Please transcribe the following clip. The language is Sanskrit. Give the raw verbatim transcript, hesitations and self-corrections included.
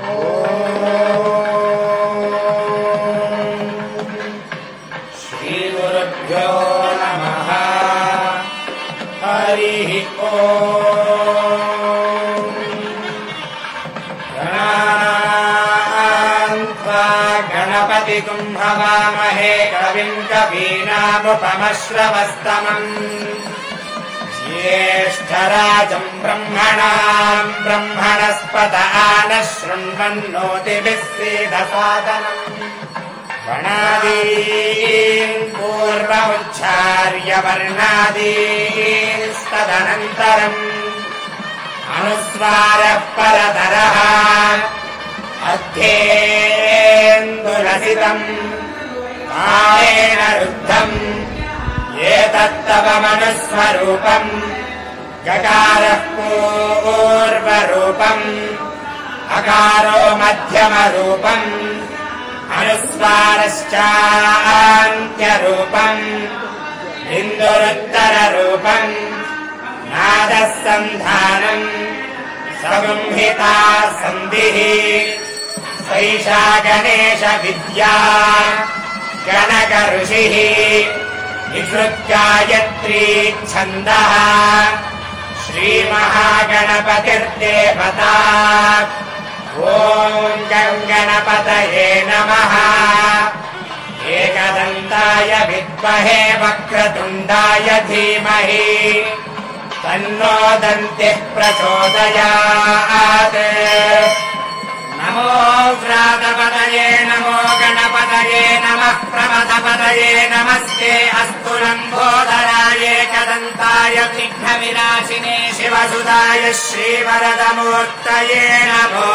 श्रीगुरुभ्यो नमः। हरिः ओम्। गणान्त्वा गणपतिं हवामहे कविं कवीनामुपमश्रवस्तमम् ज्येष्ठराजम् ब्रह्मणाम् ब्रह्मणस्पत आनः शृण्वन्नोतिभिः सीदसादनम् गणादीन् पूर्वमुच्चार्य वर्णादीस्तदनन्तरम् अनुस्वारः परतरः अध्येन्दुरसितम् कालेन रुद्धम् एतत्तव मनुस्वरूपम् गकारः पूर्वरूपम् अकारो मध्यमरूपम् अनुस्वारश्चान्त्यरूपम् इन्दुरुत्तररूपम् नादः सन्धानम् सगुम्हिता सन्धिः सैषा गणेश विद्या गणक ऋषिः विकृत्गायत्री छन्दः श्रीमहागणपतिर्देवता ॐ गङ्गणपतये नमः। एकदन्ताय विद्महे वक्रतुण्डाय धीमहि तन्नो दन्तिः प्रचोदयात्। नमो व्रातपतये नमो गणपतये नमः प्रमथपतये नमस्ते अस्तु लम्बोदराय एकदन्ताय विघ्नविनाशिने शिवसुताय श्रीवरदमूर्तये नमो